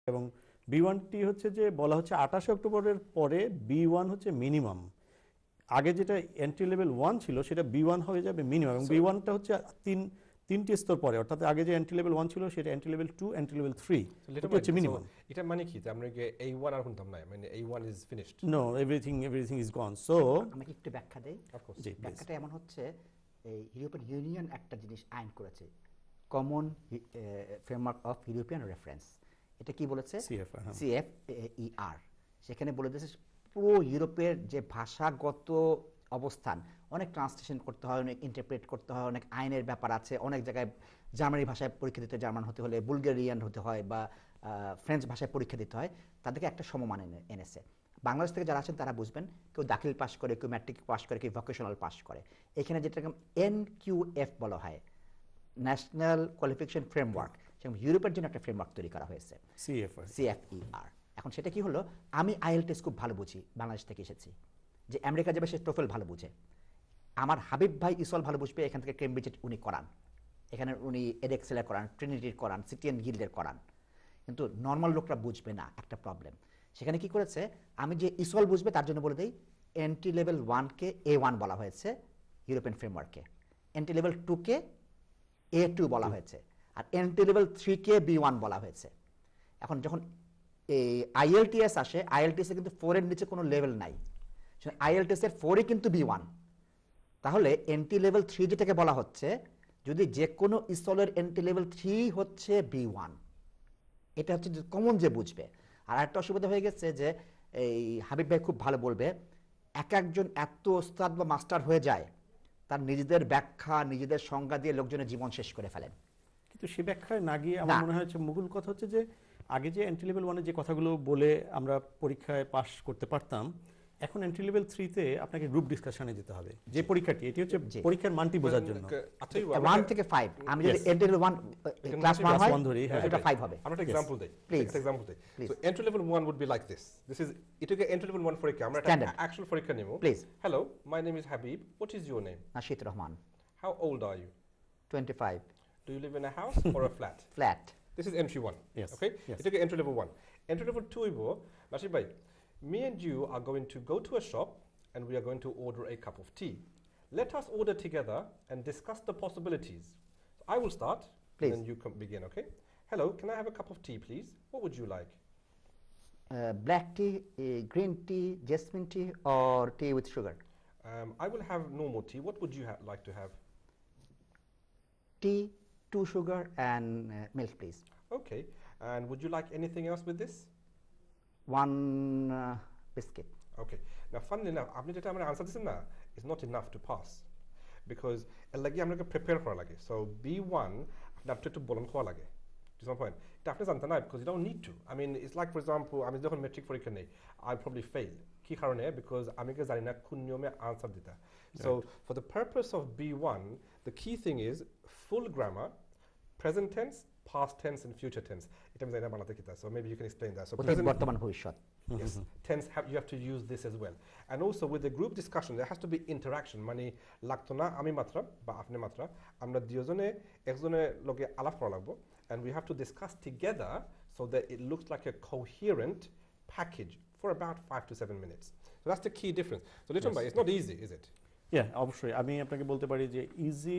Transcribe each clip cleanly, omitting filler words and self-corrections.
এবং B1টি হচ্ছে যে বলা হচ্ছে 28 অক্টোবরের পরে B1 হচ্ছে মিনিমাম। আগে যেটা এন্ট্রি লেভেল 1 ছিল সেটা B1 হয়ে যাবে মিনিমাম, এবং B1টা হচ্ছে তিনটি স্তর পরে, অর্থাৎ আগে যে এন্ট্রি লেভেল 1 ছিল সেটা এন্ট্রি লেভেল 2, এন্ট্রি লেভেল 3, এটা হচ্ছে মিনিমাম। এটা মানে কি যে আমরা A1 আর শুনতাম না, মানে A1 is finished? No, everything is gone. So আমাকে একটু ব্যাখ্যা দেই। ব্যাখ্যাটা এমন হচ্ছে, এই ইউরোপিয়ান ইউনিয়ন একটা জিনিস আইন করেছে, common framework of European reference. এটা কি বলেছে? CFER। সেখানে বলে দিয়েছে পুরো ইউরোপের যে ভাষাগত অবস্থান, অনেক ট্রান্সলেশন করতে হয়, অনেক ইন্টারপ্রেট করতে হয়, অনেক আইনের ব্যাপার আছে, অনেক জায়গায় জার্মানি ভাষায় পরীক্ষা দিতে জার্মান হতে হলে বুলগেরিয়ান হতে হয়, বা ফ্রেঞ্চ ভাষায় পরীক্ষা দিতে হয়, তাদেরকে একটা সমমান এনেছে। বাংলাদেশ থেকে যারা আছেন তারা বুঝবেন, কেউ দাখিল পাস করে, কেউ ম্যাট্রিক পাস করে, কেউ ভোকেশনাল পাস করে। এখানে যেটা NQF বলা হয়, ন্যাশনাল কোয়ালিফিকেশন ফ্রেমওয়ার্ক, সেরকম ইউরোপের জন্য একটা ফ্রেমওয়ার্ক তৈরি করা হয়েছে, CFER। এখন সেটা কি হলো, আমি IELTS খুব ভালো বুঝি, বাংলাদেশ থেকে এসেছি, যে আমেরিকা যাবে সে টোফেল ভালো বুঝে। আমার হাবিব ভাই ইসল ভালো বুঝবে, এখান থেকে কেমব্রিজে উনি করান, এখানে উনি এডেক্সেলের করান, ট্রিনিটির করান, সিটিএন গিল্ডের করান, কিন্তু নর্মাল লোকরা বুঝবে না, একটা প্রবলেম। সেখানে কি করেছে, আমি যে ইসল বুঝবে তার জন্য বলে দিই, এন্ট্রি লেভেল 1-কে A1 বলা হয়েছে ইউরোপিয়ান ফ্রেমওয়ার্কে, এন্ট্রি লেভেল 2-কে A2 বলা হয়েছে, আর এন্ট্রি লেভেল 3-কে B1 বলা হয়েছে। এখন যখন এই IELTS আসে, IELTS এ কিন্তু 4 এর নিচে কোনো লেভেল নাই, IELTS এর 4-ই কিন্তু B1। তাহলে এন্ট্রি লেভেল 3 যেটাকে বলা হচ্ছে, যদি যে কোনো ইসলের এন্ট্রি লেভেল 3 হচ্ছে B1, এটা হচ্ছে কমন যে বুঝবে। আর একটা অসুবিধা হয়ে গেছে যে, এই হাবিব ভাই খুব ভালো বলবে, এক একজন এত ওস্তাদ বা মাস্টার হয়ে যায়, তার নিজেদের ব্যাখ্যা, নিজেদের সংজ্ঞা দিয়ে লোকজনের জীবন শেষ করে ফেলেন। কিন্তু সে ব্যাখ্যায় না গিয়ে আমার মনে হয় মূল কথা হচ্ছে যে, আগে যে এন্ট্রি লেভেল 1-এ যে কথাগুলো বলে আমরা পরীক্ষায় পাস করতে পারতাম, এখন এন্ট্রি লেভেল 3-তে আপনাকে গ্রুপ ডিসকাশনে যেতে হবে। যে পরীক্ষাটি, এটি হচ্ছে পরীক্ষার মানটি বোঝার জন্য 1 থেকে 5, আমি যদি এন্ট্রি লেভেল 1 ক্লাস 1 ধরি, এটা 5 হবে। আমরা একটা এক্সাম্পল দেই, একটা এক্সাম্পল দেই। So entry level 1 would be like this. This is এটাকে এন্ট্রি লেভেল 1 পরীক্ষা, আমরা একটা অ্যাকচুয়াল পরীক্ষা নেব। Please. Hello, my name is Habib, what is your name? Nashid Rahman. How old are you? 25. Do you live in a house or a flat? Flat. This is entry 1. Yes. Okay? Yes. এটাকে entry level 1. Entry level 2 ইবো, নাশিদ ভাই, me and you are going to go to a shop and we are going to order a cup of tea. Let us order together and discuss the possibilities. So I will start, please. and then you can begin, okay? Hello, can I have a cup of tea, please? What would you like? Black tea, green tea, jasmine tea, or tea with sugar? I will have normal tea. What would you like to have? Tea, 2 sugar, and milk, please. Okay. And would you like anything else with this? 1 biscuit. Okay. Now, funnily enough, আপনি যেটা আমরা answer দিচ্ছেন না, is not enough to pass, because এর লাগি আমাকে prepare করা লাগে। So B1 আপনি একটু বলন করা লাগে। To some point, এটা আপনি জানতেন না, because you don't need to. I mean, it's like, for example, আমি যখন মেট্রিক পরীক্ষা নেই, I probably fail. কি কারণে? Because আমি কি জানি না কোন নিয়মে আনসার দিতে। So for the purpose of B1, the key thing is full grammar, present tense, past tense, and future tense. এটা আমি জানি না বাংলাতে কি তা, so maybe you can explain that. So present, বর্তমান ভবিষ্যৎ। Yes, tense, you have to use this as well. And also with the group discussion, there has to be interaction. মানে লাগতো না আমি মাত্রা বা আপনি মাত্রা, আমরা দুজনে একজনের লগে আলাপ করা লাগবো, and we have to discuss together so that it looks like a coherent package for about 5 to 7 minutes. So that's the key difference. So Liton bhai, it's not easy, is it? Yeah, অবশ্যই আমি আপনাকে বলতে পারি যে easy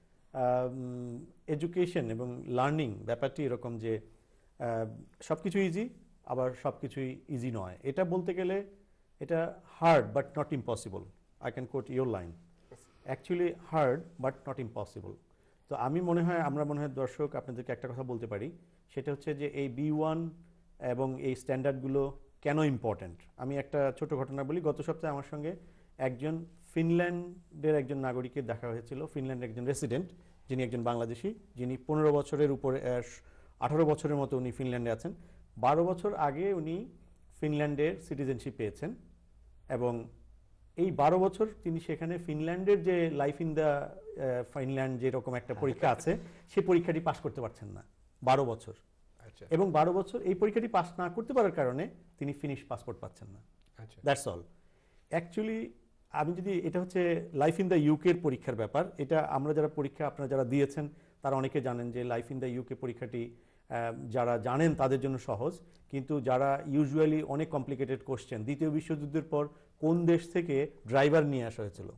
education এবং learning ব্যাপারটি এরকম যে সব কিছু ইজি, আবার সব কিছুই ইজি নয়। এটা বলতে গেলে এটা hard but not impossible. I can quote your line, actually hard but not impossible. তো আমি আমরা মনে হয় দর্শক আপনাদেরকে একটা কথা বলতে পারি, সেটা হচ্ছে যে এই B1 এবং এই স্ট্যান্ডার্ডগুলো কেন ইম্পর্ট্যান্ট। আমি একটা ছোট ঘটনা বলি। গত সপ্তাহে আমার সঙ্গে একজন ফিনল্যান্ডের একজন নাগরিকের দেখা হয়েছিল, ফিনল্যান্ডের একজন রেসিডেন্ট, যিনি একজন বাংলাদেশি, যিনি 15 বছরের উপরে 18 বছরের মতো উনি ফিনল্যান্ডে আছেন। 12 বছর আগে উনি ফিনল্যান্ডের সিটিজেনশিপ পেয়েছেন, এবং এই 12 বছর তিনি সেখানে ফিনল্যান্ডের যে লাইফ ইন দ্য ফিনল্যান্ড যেরকম একটা পরীক্ষা আছে, সেই পরীক্ষাটি পাস করতে পারছেন না 12 বছর। এবং 12 বছর এই পরীক্ষাটি পাস না করতে পারার কারণে তিনি ফিনিশ পাসপোর্ট পাচ্ছেন না। That's all. অ্যাকচুয়ালি আমি যদি, এটা হচ্ছে লাইফ ইন দ্য ইউকের পরীক্ষার ব্যাপার। এটা আমরা যারা পরীক্ষা আপনারা যারা দিয়েছেন তারা অনেকে জানেন যে লাইফ ইন দ্য ইউকে পরীক্ষাটি যারা জানেন তাদের জন্য সহজ, কিন্তু যারা ইউজুয়ালি অনেক কমপ্লিকেটেড কোশ্চেন, দ্বিতীয় বিশ্বযুদ্ধের পর কোন দেশ থেকে ড্রাইভার নিয়ে আসা হয়েছিল,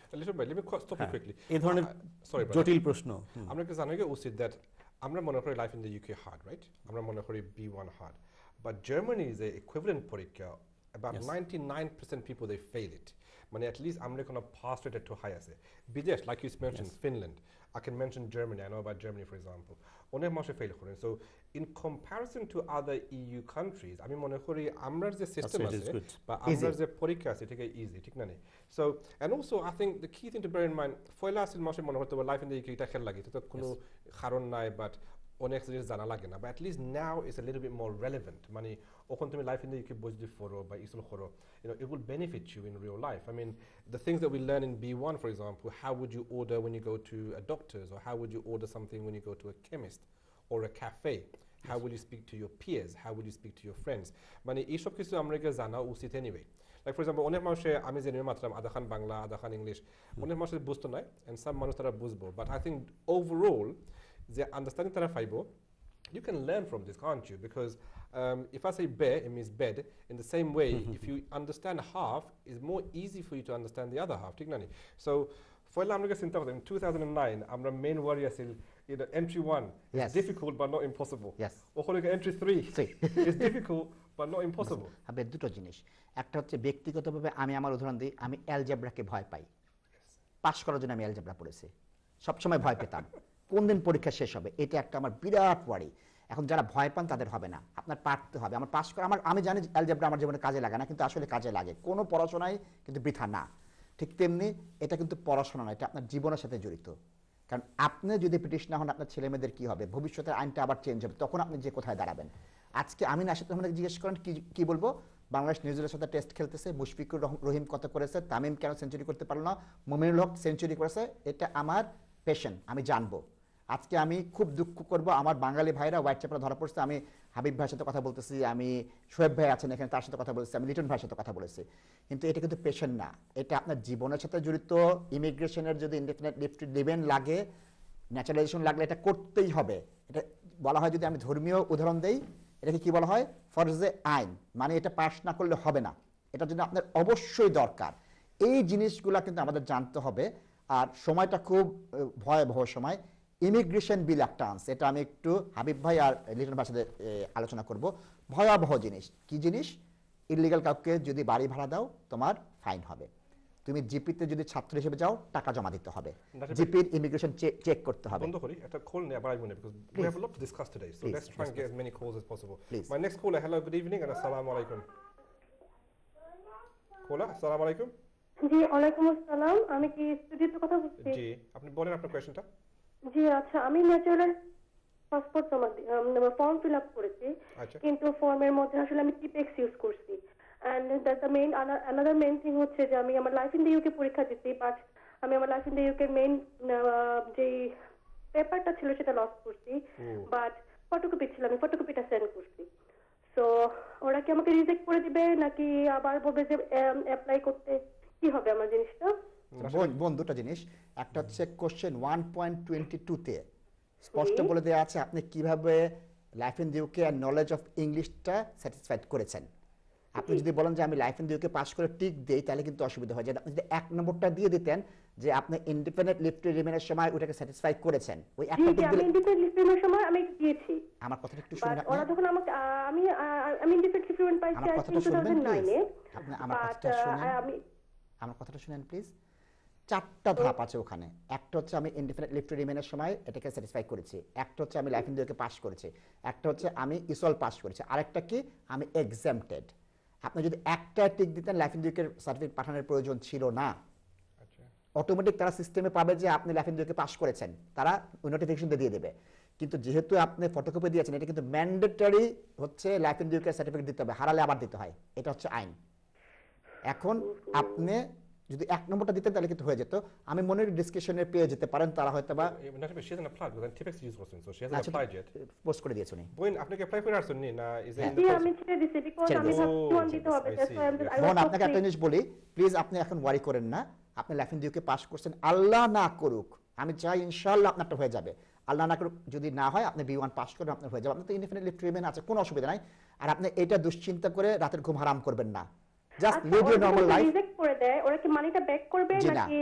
এই ধরনের জটিল প্রশ্ন। আমরা কি জানি উচিত দ্যাট আমরা মনে করি life in the UK hard, right? আমরা মনে করি B1 হার্ড, but Germany is a equivalent পরীক্ষা। About 99% people they fail it. মানে at least আমরা কোনো pass rate একটু high আছে। বিদেশ, like you mentioned, Finland. I can mention Germany. I know about Germany, for example. অনেক মানুষ fail করেন। So in comparison to other EU countries, আমি মনে করি আমরা যে সিস্টেম আছে বা আমরা যে পরীক্ষা আছে এটাকে ইজি, ঠিক না? So and also I think the key thing to bear in mind, ফয়লা আসিল মানুষ মনে করতে লাইফ ইন দ্য ইউকে এটা খেল লাগে, এটা তো কোনো কারণ নাই, বাট অনেক জিনিস জানা লাগে না, but at least now it's a little bit more relevant. মানে ওখান তুমি লাইফ ইন দ্য ইউকে বুঝতে পারো বা ইসল করো, it will benefit you in real life. I mean, the things that we learn in B1, for example, how would you order when you go to a doctor's, or how would you order something when you go to a chemist or a cafe? How will you speak to your peers? How will you speak to your friends? মানে এইসব কিছু আমরা জানা উচিত anyway. Like for example, অনেক মানুষে আমি জেনে মাত্রাম আধা খান বাংলা আধা খান ইংলিশ, অনেক মানুষের বুঝতো না, and some মানুষ তারা বুঝবো, but I think overall the understanding that I you can learn from this, can't you? Because if I say be, it means bed. In the same way, if you understand half, it's more easy for you to understand the other half. So, for in 2009, our main worry is entry 1 is difficult but not impossible. Yes. Entry 3 is difficult but not impossible. হবে দুটো জিনিস, একটা হচ্ছে ব্যক্তিগতভাবে আমি আমার উদাহরণ দিই, আমি অ্যালজেব্রাকে ভয় পাই। পাস করার জন্য আমি অ্যালজেব্রা পড়েছি, সবসময় ভয় পেতাম কোন দিন পরীক্ষা শেষ হবে, এটা একটা আমার বিরাট ওয়ারি। এখন যারা ভয় পান তাদের হবে না, আপনার পারতে হবে। আমার পাস করা, আমি জানি অ্যালজেব্রা আমার জীবনে কাজে লাগে না, কিন্তু আসলে কাজে লাগে, কোনো পড়াশোনায় কিন্তু বৃথা না। ঠিক তেমনি এটা কিন্তু পড়াশোনা না, এটা আপনার জীবনের সাথে জড়িত। কারণ আপনি যদি ব্রিটিশ না হন, আপনার ছেলেমেয়েদের কী হবে, ভবিষ্যতের আইনটা আবার চেঞ্জ হবে, তখন আপনি যে কোথায় দাঁড়াবেন। আজকে আমি নাশিদ আহমেদকে জিজ্ঞেস করেন কি বলবো, বাংলাদেশ নিউজিল্যান্ডের সাথে টেস্ট খেলতেছে, মুশফিকুর রহিম কত করেছে, তামিম কেন সেঞ্চুরি করতে পারলো না, মুমিনুল হক সেঞ্চুরি করেছে, এটা আমার পেশন, আমি জানবো। আজকে আমি খুব দুঃখ করব, আমার বাঙালি ভাইরা হোয়াইট চেপারে ধরা পড়ছে, আমি হাবিব ভাইয়ের সাথে কথা বলতেছি, আমি শোয়েব ভাই আছেন এখানে, তার সাথে কথা বলেছি, আমি লিটন ভাইয়ের সাথে কথা বলেছি, কিন্তু এটা কিন্তু পেশন না, এটা আপনার জীবনের সাথে জড়িত। ইমিগ্রেশনের যদি indefinite leave to live in লাগে, ন্যাচারালাইজেশন লাগলে এটা করতেই হবে। এটা বলা হয়, যদি আমি ধর্মীয় উদাহরণ দেই, এটাকে কি বলা হয়, ফরজে আইন, মানে এটা পাস না করলে হবে না, এটার জন্য আপনার অবশ্যই দরকার। এই জিনিসগুলো কিন্তু আমাদের জানতে হবে। আর সময়টা খুব ভয়াবহ সময়, ইমিগ্রেশন বিল একটা আনছে, এটা আমি একটু হাবিব ভাই আর লিটন ভাইয়ের সাথে আলোচনা করব। ভয়াবহ জিনিস, কি জিনিস, ইলিগাল কাউকে যদি বাড়ি ভাড়া দাও তোমার ফাইন হবে, তুমি জিপিতে যদি ছাত্র হিসেবে যাও টাকা জমা দিতে হবে, জিপির ইমিগ্রেশন চেক করতে হবে। বন্ধ করি একটা কল নিয়ে আবার আসবো না, because we have a lot to discuss today, so let's try and get as many calls as possible. My next caller, hello, good evening and assalamu alaikum. Caller, assalamu alaikum. জি ওয়ালাইকুম আসসালাম, আমি কি স্টুডিওতে কথা বলছি? জি, আপনি বলেন আপনার কোয়েশ্চনটা। জি আচ্ছা, আমি natural passport form fill up করেছি, কিন্তু ফর্মের মধ্যে আসলে আমি টিপেক্স ইউজ করছি, and the main another main thing হচ্ছে যে আমি আমার লাইফ ইন দ্য ইউকে পরীক্ষা দিচ্ছি, বাট আমি আমার life in the UK main যে পেপারটা ছিল সেটা লস করছি, বাট ফটোকপি ছিল, আমি ফটোকপিটা সেন্ড করছি। সো ওরা কি আমাকে রিজেক্ট করে দিবে নাকি আবার বলবে যে অ্যাপ্লাই করতে, কি হবে আমার জিনিসটা? বোন দুটো জিনিস, একটা হচ্ছে কোশ্চেন 1.22 তে স্পষ্ট বলে দেওয়া আছে আপনি কিভাবে লাইফ ইন দ্য ইউকে আর নলেজ অফ ইংলিশটা স্যাটিসফাইড করেছেন। আপনি যদি বলেন যে আমি life in the UK pass করে টিক দেই, তাহলে কিন্তু অসুবিধা হয়। যে আপনি যদি এক নম্বরটা দিয়ে দিতেন যে আপনি ইনডিপেন্ডেন্ট লিভ টু রিমেইনের সময় ওটাকে স্যাটিসফাই করেছেন, ওই একটা টিক দিলে। ইনডিপেন্ডেন্ট লিভ টু রিমেইনের সময় আমি দিয়েছি। আমার কথাটা একটু শুনুন। ওরা যখন আমাকে আমি ইনডিপেন্ডেন্ট লিভ টু রিমেইন পাইছি আমার কথাটা শুনুন 2009 এ। আপনি আমার কথাটা শুনুন, আমার কথাটা শুনেন প্লিজ। চারটা ধাপ আছে ওখানে, একটা হচ্ছে আমি ইনডিফিনিট লিভ টু রিমেইনের সময় এটাকে স্যাটিসফাই করেছি, একটা হচ্ছে আমি life in the UK pass করেছি, একটা হচ্ছে আমি ইসল পাস করেছি, আরেকটা কি আমি এক্সাম্পটেড। আপনি যদি একটা টিক দিতেন life in the UK certificate পাঠানোর প্রয়োজন ছিল না, অটোমেটিক তারা সিস্টেমে পাবে যে আপনি life in the UK pass করেছেন, তারা ওই নোটিফিকেশন দিয়ে দেবে। কিন্তু যেহেতু আপনি ফটোকপি দিয়েছেন, এটা কিন্তু ম্যান্ডেটরি হচ্ছে life in the UK certificate দিতে হবে, হারালে আবার দিতে হয়, এটা হচ্ছে আইন। এখন আপনি যদি এক নম্বরটা দিতেন তাহলে কিন্তু হয়ে যেত। আমি মনে করি ডিসকাশনে পেয়ে যেতে পারেন, তারা হয়তো বা পোস্ট করে দিয়েছেন। বোন আপনাকে একটা জিনিস বলি, প্লিজ আপনি এখন ওয়ারি করেন না, আপনি life in the UK pass করছেন, আল্লাহ না করুক, আমি চাই ইনশাআল্লাহ আপনারটা হয়ে যাবে, আল্লাহ না করুক যদি না হয় আপনি B1 পাস করবেন, আপনার হয়ে যাবে, আপনার তো ইনডিফিনিটলি টু রিমেইন আছে, কোনো অসুবিধা নাই। আর আপনি এটা দুশ্চিন্তা করে রাতের ঘুম হারাম করবেন না, just live your normal life. Reject করে দেয়, ওরা কি মানিটা ব্যাক করবে নাকি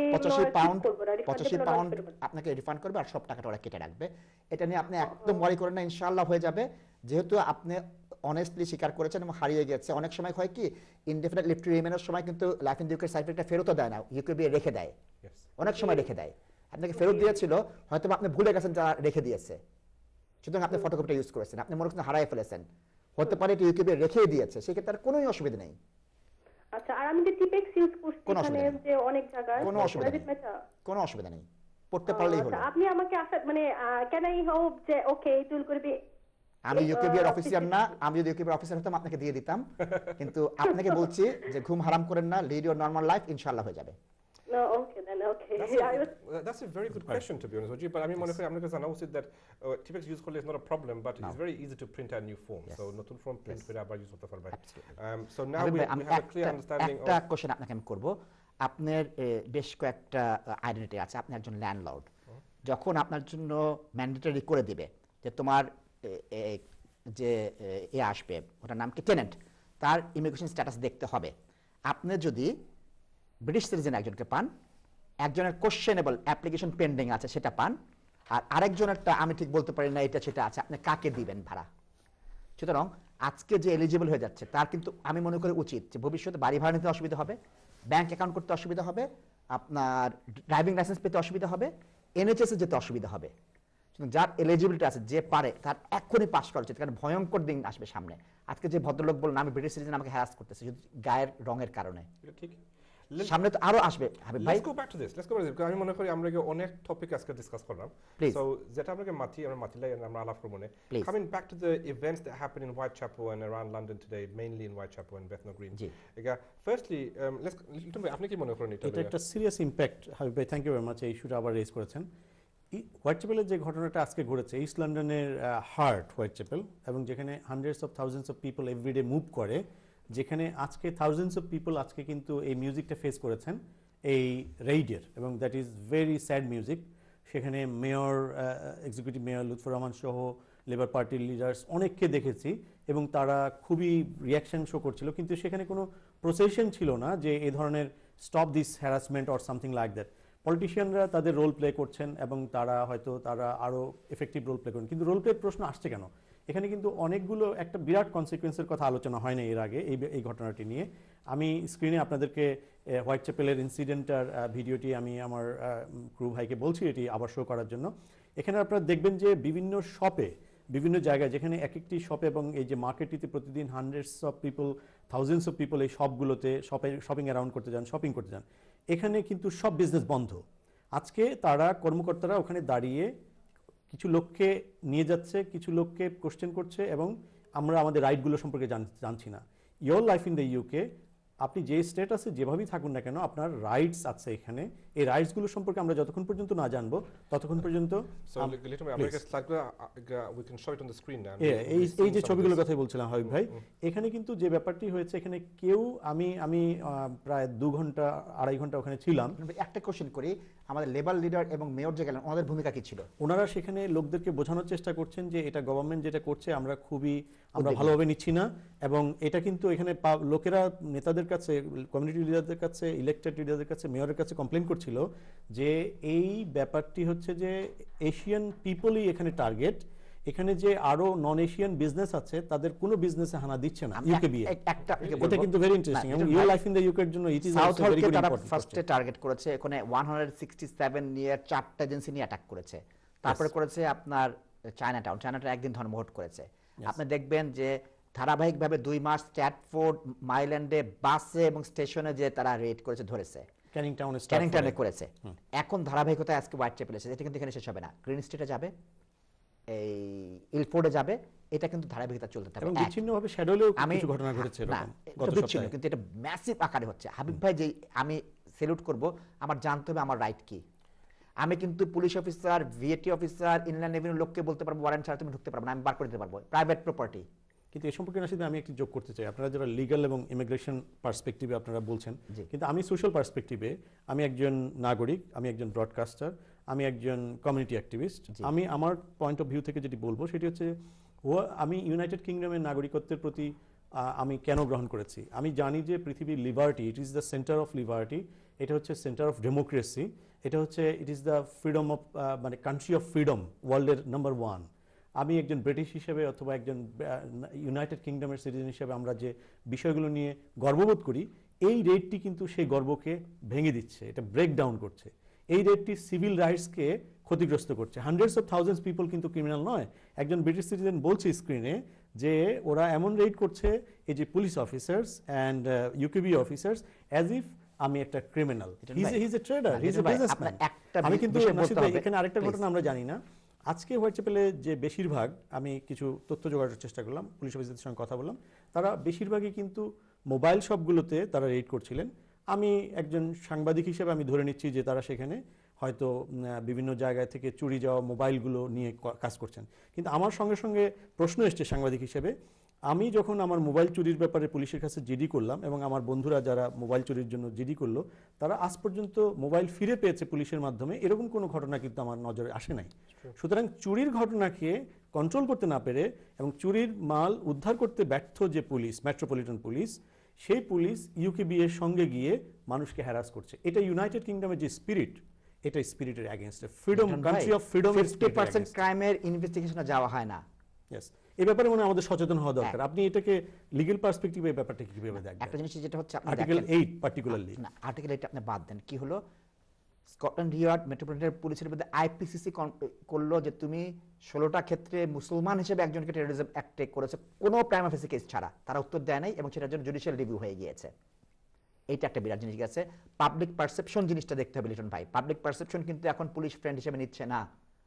85 পাউন্ড আপনাকে রিফান্ড করবে আর সব টাকাটা ওরা কেটে রাখবে। এটা নিয়ে আপনি একদম ওয়ারি করেন না, ইনশাআল্লাহ হয়ে যাবে। যেহেতু আপনি অনেস্টলি স্বীকার করেছেন এবং হারিয়ে গেছে। অনেক সময় হয় কি ইনডেফিনিট লিভ টু রিমেইনের সময় কিন্তু লাইফ ইন ইউকে সার্টিফিকেটটা ফেরতও দেয় না, ইউকেবি রেখে দেয়, অনেক সময় রেখে দেয়। আপনাকে ফেরত দিয়েছিল, হয়তো আপনি ভুলে গেছেন যারা রেখে দিয়েছে, সুতরাং আপনি ফটোকপিটা ইউজ করেছেন, আপনি মনে করছেন হারাই ফেলেছেন, হতে পারে এটা ইউকেবি রেখেই দিয়েছে, সেক্ষেত্রে আর কোনো অসুবিধা নেই। আচ্ছা, আর আমি যে টিপেক্স ইউজ করছি এখানে যে অনেক জায়গায়, কোনো অসুবিধা নেই, পড়তে পারলেই হলো। আপনি আমাকে মানে ক্যান আই হোপ যে ওকে ইট উইল করে বি, আমি ইউকেবির অফিসার না, আমি যদি ইউকেবির অফিসার হতাম আপনাকে দিয়ে দিতাম, কিন্তু আপনাকে বলছি যে ঘুম হারাম করেন না, লিড ইউর নরমাল লাইফ, ইনশাআল্লাহ হয়ে যাবে। No, okay then, okay. That's a very good question, to be honest with you. But I mean, yes. I'm going to announce it that TPEX use call is not a problem, but it's very easy to print a new form. So not to from print for about use of the file. So now we have a clear understanding of. একটা question আপনাকে আমি করব। আপনার বেশ কয়েকটা identity আছে, আপনি একজন ল্যান্ডলর্ড, যখন আপনার জন্য ম্যান্ডেটরি করে দিবে যে তোমার যে আসবে ওটার নাম কি টেনেন্ট, তার ইমিগ্রেশন স্ট্যাটাস দেখতে হবে। আপনি যদি ব্রিটিশ সিটিজেন একজনকে পান, একজনের কোশ্চেনেবল অ্যাপ্লিকেশন পেন্ডিং আছে সেটা পান, আর আরেকজনেরটা আমি ঠিক বলতে পারি না এটা সেটা আছে, আপনি কাকে দিবেন ভাড়া। সুতরাং আজকে যে এলিজিবল হয়ে যাচ্ছে তার কিন্তু আমি মনে করি উচিত যে ভবিষ্যতে বাড়ি ভাড়া নিতে অসুবিধা হবে, ব্যাংক অ্যাকাউন্ট করতে অসুবিধা হবে, আপনার ড্রাইভিং লাইসেন্স পেতে অসুবিধা হবে, NHS এ যেতে অসুবিধা হবে। যার এলিজিবিলিটি আছে, যে পারে, তার এখনই পাস করা উচিত, কারণ ভয়ঙ্কর দিন আসবে সামনে। আজকে যে ভদ্রলোক বললেন আমি ব্রিটিশ সিটিজেন, আমাকে হ্যারাস করতেছে শুধু গায়ের রঙের কারণে, সামনে তো আরো আসবে। Let's go back to this. Because আমি মনে করি আমরা অনেক টপিক আজকে ডিসকাস করলাম। So যেটা আমরা মাতিলাই আমরা আলাপ করব না। Coming back to the events that happened in Whitechapel and around London today, mainly in Whitechapel and Bethnal Green. Firstly, আপনি কি মনে করেন এটা একটা সিরিয়াস ইমপ্যাক্ট? হাবিব ভাই, থ্যাংক ইউ ভেরি মাচ, এই ইস্যুটা আবার রেজ করেছেন। হোয়াইটচ্যাপেলের যে ঘটনাটা আজকে ঘটেছে, ইস্ট লন্ডনের হার্ট হোয়াইটচ্যাপেল, এবং যেখানে hundreds of thousands of people everyday move করে, যেখানে আজকে থাউজেন্ডস অফ পিপল আজকে কিন্তু এই মিউজিকটা ফেস করেছেন এই রেইডের, এবং that is very sad music. সেখানে mayor, executive mayor Lutfur Rahman সহ লেবার পার্টির লিডার্স অনেককে দেখেছি, এবং তারা খুবই রিয়াকশন শো করছিল, কিন্তু সেখানে কোনো প্রসেশন ছিল না যে এই ধরনের stop this harassment or something like that. পলিটিশিয়ানরা তাদের রোল প্লে করছেন এবং তারা হয়তো আরও এফেক্টিভ রোল প্লে করেন, কিন্তু রোল প্লের প্রশ্ন আসছে কেন? এখানে কিন্তু অনেকগুলো একটা বিরাট কনসিকুয়েন্সের কথা আলোচনা হয় না এর আগে এই ঘটনাটি নিয়ে। আমি স্ক্রিনে আপনাদেরকে হোয়াইটচ্যাপেলের ইনসিডেন্টটার ভিডিওটি আমি আমার ক্রু ভাইকে বলছি এটি আবার শো করার জন্য। এখানে আপনারা দেখবেন যে বিভিন্ন শপে, বিভিন্ন জায়গায়, যেখানে এক একটি শপে এবং এই যে মার্কেটটিতে প্রতিদিন hundreds of people, thousands of people এই শপগুলোতে শপিং অ্যারাউন্ড করতে যান, শপিং করতে যান, এখানে কিন্তু সব বিজনেস বন্ধ। আজকে তারা কর্মকর্তারা ওখানে দাঁড়িয়ে কিছু লোককে নিয়ে যাচ্ছে, কিছু লোককে কোশ্চেন করছে, এবং আমরা আমাদের রাইটগুলো সম্পর্কে জানছি না। Your life in the UK, আপনি যে স্টেটাসে যেভাবেই থাকুন না কেন, আপনার রাইটস আছে এখানে। এই রাইটসগুলো সম্পর্কে আমরা যতক্ষণ পর্যন্ত না জানবো ততক্ষণ পর্যন্ত এই যে ছবিগুলোর কথাই বলছিলাম হাবিব ভাই, এখানে কিন্তু যে ব্যাপারটি হয়েছে, এখানে কেউ, আমি প্রায় 2 ঘন্টা 2.5 ঘন্টা ওখানে ছিলাম। একটা কোশ্চেন করি, আমাদের লেবার লিডার এবং মেয়র যে গেলেন, ওনাদের ভূমিকা কি ছিল? ওনারা সেখানে লোকদেরকে বোঝানোর চেষ্টা করছেন যে এটা গভর্নমেন্ট যেটা করছে আমরা ভালোভাবে নিচ্ছি না, এবং এটা কিন্তু এখানে লোকেরা নেতাদের কাছে, কমিউনিটি লিডারদের কাছে, ইলেক্টেড লিডারদের কাছে, মেয়রের কাছে কমপ্লেন করছিল যে এই ব্যাপারটি হচ্ছে যে এশিয়ান পিপলই এখানে টার্গেট, এখানে যে আরো নন এশিয়ান বিজনেস আছে তাদের কোনো বিজনেসে হানা দিচ্ছে না ইউকে। এটা কিন্তু ভেরি ইন্টারেস্টিং, এবং your life in the UK এর জন্য it is also very good important. ফার্স্টে টার্গেট করেছে, এখানে 167 নিয়ে 4টা এজেন্সি নিয়ে অ্যাটাক করেছে। তারপরে করেছে আপনার চায়নাটাউন একদিন ধর্মঘট করেছে। আপনি দেখবেন যে ধারাবাহিকভাবে 2 মাস স্ট্যাটফোর্ড, মাইল্যান্ডে বাসে এবং স্টেশনে যে তারা রেড করেছে, ধরেছে, ক্যানিংটাউনে করেছে। এখন ধারাবাহিকতা আজকে হোয়াইটচ্যাপেলে এসেছে, এটা কিন্তু এখানে শেষ হবে না, গ্রিন স্ট্রিটে যাবে, এই ইলফোর্ডে যাবে, এটা কিন্তু ধারাবাহিকতা চলতে থাকবে। এবং বিচ্ছিন্নভাবে শ্যাডোলেও কিছু ঘটনা ঘটেছে এরকম গত সপ্তাহে, কিন্তু এটা ম্যাসিভ আকারে হচ্ছে। হাবিব ভাই, যে আমি স্যালুট করব, আমার জানতে হবে আমার রাইট কি। আমি কিন্তু police officer, VAT officer, inland revenue লোককে বলতে পারবো ওয়ারেন্ট ছাড়া তুমি ঢুকতে পারবে না, আমি বার করে দিতে পারবো, প্রাইভেট প্রপার্টি। কিন্তু এই সম্পর্কে আসলে আমি একটি যোগ করতে চাই। আপনারা যারা লিগ্যাল এবং ইমিগ্রেশন পার্সপেক্টিভে আপনারা বলছেন, কিন্তু আমি সোশ্যাল পার্সপেক্টিভে, আমি একজন নাগরিক, আমি একজন ব্রডকাস্টার, আমি একজন কমিউনিটি অ্যাক্টিভিস্ট। আমি আমার পয়েন্ট অফ ভিউ থেকে যেটি বলবো সেটি হচ্ছে আমি ইউনাইটেড কিংডমের নাগরিকত্বের প্রতি আমি কেন গ্রহণ করেছি। আমি জানি যে পৃথিবীর liberty, it is the centre of liberty, এটা হচ্ছে সেন্টার অফ ডেমোক্রেসি, এটা হচ্ছে it is the freedom of মানে কান্ট্রি অফ ফ্রিডম, ওয়ার্ল্ডের নাম্বার 1। আমি একজন ব্রিটিশ হিসেবে অথবা একজন ইউনাইটেড কিংডমের সিটিজেন হিসেবে আমরা যে বিষয়গুলো নিয়ে গর্ববোধ করি, এই রেটটি কিন্তু সেই গর্বকে ভেঙে দিচ্ছে, এটা ব্রেক ডাউন করছে। এই রেটটি সিভিল রাইটসকে ক্ষতিগ্রস্ত করছে। হান্ড্রেডস অফ থাউজেন্ডস পিপল কিন্তু ক্রিমিনাল নয়। একজন ব্রিটিশ সিটিজেন বলছে স্ক্রিনে যে ওরা এমন রেট করছে এই যে police officers and UKB officers as if আমি একটা criminal, he is a trader, he is a businessman. আমি কিন্তু এখানে আরেকটা ঘটনা আমরা জানি না। আজকে হোয়াইটচ্যাপেলে যে বেশিরভাগ, আমি কিছু তথ্য জোগাড়ের চেষ্টা করলাম, পুলিশ অফিসারদের সঙ্গে কথা বললাম, তারা বেশিরভাগই কিন্তু মোবাইল শপগুলোতে তারা রেড করছিলেন। আমি একজন সাংবাদিক হিসেবে আমি ধরে নিচ্ছি যে তারা সেখানে হয়তো বিভিন্ন জায়গায় থেকে চুরি যাওয়া মোবাইলগুলো নিয়ে কাজ করছেন। কিন্তু আমার সঙ্গে সঙ্গে প্রশ্ন এসছে সাংবাদিক হিসেবে, আমি যখন আমার মোবাইল চুরির ব্যাপারে পুলিশের কাছে জিডি করলাম এবং আমার বন্ধুরা যারা মোবাইল চুরির জন্য জিডি করলো, তারা আজ পর্যন্ত মোবাইল ফিরে পেয়েছে পুলিশের মাধ্যমে, এরকম কোনো ঘটনা কিন্তু আমার নজরে আসে নাই। সুতরাং চুরির ঘটনাকে কন্ট্রোল করতে না পেরে এবং চুরির মাল উদ্ধার করতে ব্যর্থ যে পুলিশ, মেট্রোপলিটন পুলিশ, সেই পুলিশ ইউকেবি এর সঙ্গে গিয়ে মানুষকে হ্যারাস করছে। এটা ইউনাইটেড কিংডমের যে স্পিরিট, এটা স্পিরিটের এগেইনস্টে, ফ্রিডম, কান্ট্রি অফ ফ্রিডম। 50% ক্রাইমের ইনভেস্টিগেশনে যাওয়া হয় না। ইয়েস, এই ব্যাপারে মনে আমাদের সচেতন হওয়া দরকার। আপনি এটাকে লিগ্যাল পার্সপেক্টিভে এই ব্যাপারটা কিভাবে দেখবেন? একটা জিনিস যেটা হচ্ছে আর্টিকেল 8 পার্টিকুলারলি, না আর্টিকেল 8 আপনি বাদ দেন, কি হলো স্কটল্যান্ড ইয়ার্ড মেট্রোপলিটন পুলিশের মধ্যে আইপিসিসি করলো যে তুমি 16টা ক্ষেত্রে মুসলমান হিসেবে একজনকে টেরোরিজম অ্যাক্টে করেছে, কোনো প্রাইমা ফেসি কেস ছাড়া। তারা উত্তর দেয় নাই এবং সেটার জন্য জুডিশিয়াল রিভিউ হয়ে গিয়েছে। এইটা একটা বিরাট জিনিস গেছে। পাবলিক পারসেপশন জিনিসটা দেখতে হবে লিটন ভাই। পাবলিক পারসেপশন কিন্তু এখন পুলিশ ফ্রেন্ড হিসেবে নিচ্ছে না।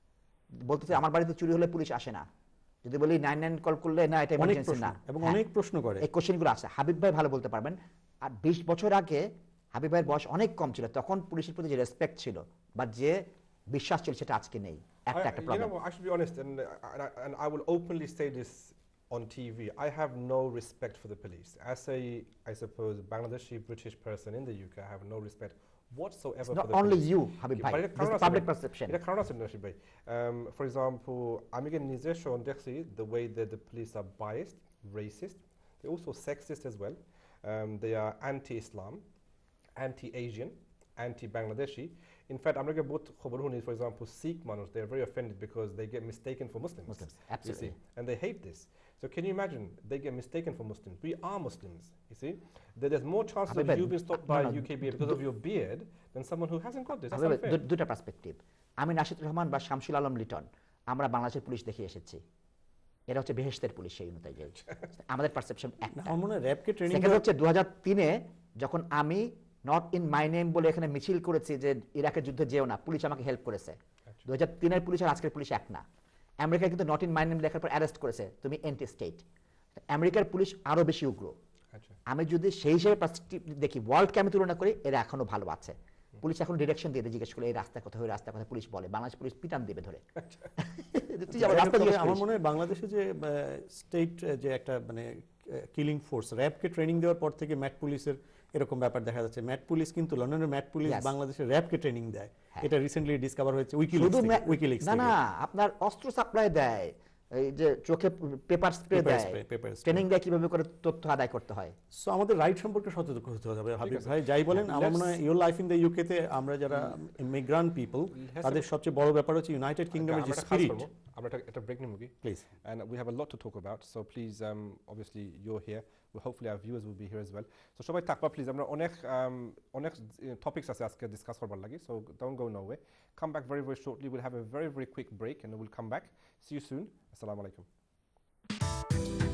বলতেছে আমার বাড়িতে চুরি হলে পুলিশ আসে না, যদি বলি 99 কল করলে না এটা ইমার্জেন্সি না, এবং অনেক প্রশ্ন করে। এই কোশ্চেনগুলো আছে। হাবিব ভাই ভালো বলতে পারবেন। আর 20 বছর আগে হাবিব ভাইয়ের বয়স অনেক কম ছিল, তখন পুলিশের প্রতি যে রেসপেক্ট ছিল বা যে বিশ্বাস ছিল সেটা আজকে নেই। একটা problem. I should be honest, and I will openly say this on TV. I have no respect for the police. As a, I suppose, Bangladeshi British person in the UK, I have no respect whatsoever It's for not the only police. you, Habib bhai. This is public perception. এটা কারণ আছে নাশিব ভাই। For example, আমি কি নিজে শোন দেখছি the way that the police are biased, racist, they're also sexist as well. They are anti-Islam, anti-Asian, anti-Bangladeshi. In fact, I'm going to both খবর শুনি, for example, Sikh মানুষ, they're very offended because they get mistaken for Muslims. Absolutely. You see, and they hate this. So can you imagine, they get mistaken for Muslims. We are Muslims, you see. There's more chances of you being stopped by UKBA because of your beard than someone who hasn't got this. That's unfair. দুটো perspective. আমি নাশিদ রহমান বা শামসুল আলম লিটন, আমরা বাংলাদেশের police দেখে এসেছি। এরা হচ্ছে বেহেশতের police, সেই অনুযায়ী আমাদের পারসেপশন একটা। আমার মনে হয় র‍্যাবকে ট্রেনিং হচ্ছে 2003-এ যখন আমি নট ইন মাই নেম বলে এখানে মিছিল করেছি যে ইরাকের যুদ্ধে যেও না, পুলিশ আমাকে হেল্প করেছে। 2003-এর পুলিশ আর আজকের পুলিশ এক না। আমেরিকা কিন্তু নট ইন মাই নেম লেখার পর অ্যারেস্ট করেছে, তুমি এন্টি স্টেট। আমেরিকার পুলিশ আরো বেশি উগ্র। আমি যদি সেই হিসেবে দেখি, ওয়ার্ল্ডকে আমি তুলনা করি, এরা এখনো ভালো আছে। পুলিশ এখন ডিরেকশন দিয়ে জিজ্ঞেস করে এই রাস্তা কোথায়, ওই রাস্তা কোথায়, পুলিশ বলে। বাংলাদেশ পুলিশ পিটান দিবে ধরে। আমার মনে হয় বাংলাদেশে যে স্টেট যে একটা মানে কিলিং ফোর্স, র‍্যাবকে ট্রেনিং দেওয়ার পর থেকে ম্যাট পুলিশের এরকম ব্যাপার দেখা যাচ্ছে। ম্যাট পুলিশ কিন্তু লন্ডনের ম্যাট পুলিশ বাংলাদেশের র‍্যাবকে ট্রেনিং দেয়। এটা রিসেন্টলি ডিসকভার হয়েছে উইকিলিক্স। না, আপনার অস্ত্র সাপ্লাই দেয়, এই যে চোখে পেপার স্প্রে দেয়, ট্রেনিং দেয় কিভাবে করে তথ্য আদায় করতে হয়। সো আমাদের রাইট সম্পর্কে সচেতন হতে হবে হাবিব ভাই। যাই বলেন, আমার মনে হয় your life in the UK তে আমরা যারা ইমিগ্রান্ট পিপল, তাদের সবচেয়ে বড় ব্যাপার হচ্ছে ইউনাইটেড কিংডমের যে স্পিরিট। আমরা একটা ব্রেক নিব কি please, and we have a lot to talk about, so please obviously you're here, well hopefully our viewers will be here as well, so সবাই থাকবা প্লিজ। আমরা অনেক টপিকস আছে আজকে ডিসকাস করবার লাগি, so don't go nowhere. Come back very very shortly. We'll have a very very quick break and we'll come back. See you soon. Assalamu alaikum.